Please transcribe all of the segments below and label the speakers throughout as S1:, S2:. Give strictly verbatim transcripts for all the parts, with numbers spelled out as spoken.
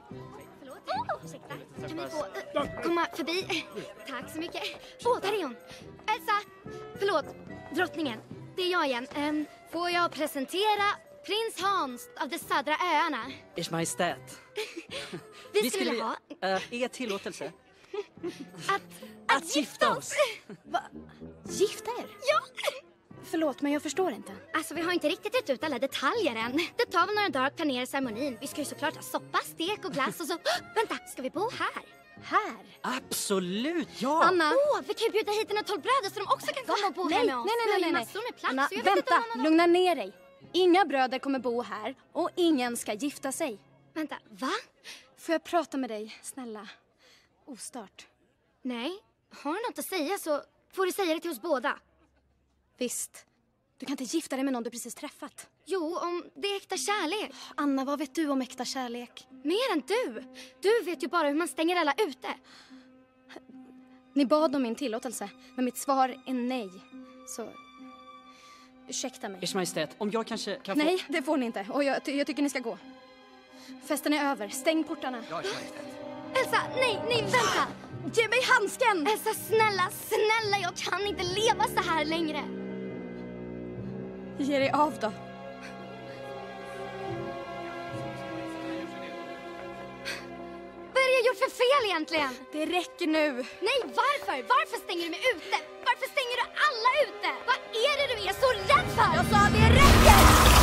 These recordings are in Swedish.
S1: Förlåt. Ursäkta. Kan ni få uh, komma förbi? Tack så mycket. Åh, oh, där är hon. Elsa. Förlåt. Drottningen. Det är jag igen. Um, får jag presentera prins Hans av de södra öarna?
S2: Ers Majestät.
S1: Vi, Vi skulle, skulle ha...
S2: Uh, er tillåtelse.
S1: Att, att, att gifta oss.
S3: Va? Gifta er?
S1: Ja.
S3: Förlåt, men jag förstår inte.
S1: Alltså, vi har inte riktigt rätt ut alla detaljer än. Det tar väl några dagar att planera ceremonin. Vi ska ju såklart ha soppa, stek och glass och så... Vänta, ska vi bo här?
S3: Här?
S2: Absolut, ja!
S3: Anna!
S1: Åh, oh, vi kan ju bjuda hit några tolv bröder så de också kan komma och bo
S3: nej,
S1: här med oss.
S3: Nej, nej, nej, nej.
S1: Massor med plats.
S3: Anna,
S1: jag
S3: vänta,
S1: någon...
S3: lugna ner dig. Inga bröder kommer bo här och ingen ska gifta sig.
S1: Vänta, va?
S3: Får jag prata med dig, snälla? Ostört.
S1: Nej, har du något att säga så får du säga det till oss båda.
S3: Visst. Du kan inte gifta dig med någon du precis träffat.
S1: Jo, om det är äkta kärlek.
S3: Anna, vad vet du om äkta kärlek?
S1: Mer än du. Du vet ju bara hur man stänger alla ute.
S3: Ni bad om min tillåtelse, men mitt svar är nej. Så, ursäkta mig.
S2: Ers Majestät, om jag kanske kan
S3: få... Nej,
S2: få...
S3: det får ni inte. Och jag, jag tycker ni ska gå. Festen är över. Stäng portarna.
S2: Ja, Ers Majestät.
S1: Elsa, nej, nej, vänta.
S3: Ge mig handsken!
S1: Elsa, snälla, snälla, jag kan inte leva så här längre.
S3: Ge dig av då.
S1: Vad är det jag gjort för fel egentligen?
S3: Det räcker nu.
S1: Nej, varför? Varför stänger du mig ute? Varför stänger du alla ute? Vad är det du är så rädd för?
S3: Jag sa det räcker!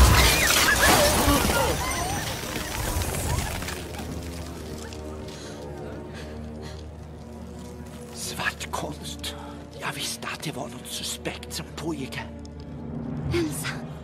S4: Svart konst. Jag visste att det var något suspekt som pågick här.
S1: Elsa.